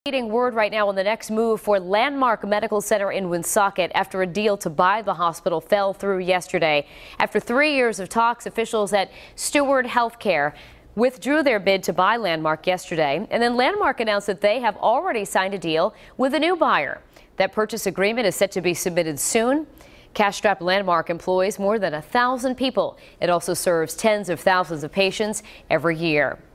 Word right now on the next move for Landmark Medical Center in Woonsocket after a deal to buy the hospital fell through yesterday. After 3 years of talks, officials at Steward Healthcare withdrew their bid to buy Landmark yesterday, and then Landmark announced that they have already signed a deal with a new buyer. That purchase agreement is set to be submitted soon. Cash-strapped Landmark employs more than 1,000 people. It also serves tens of thousands of patients every year.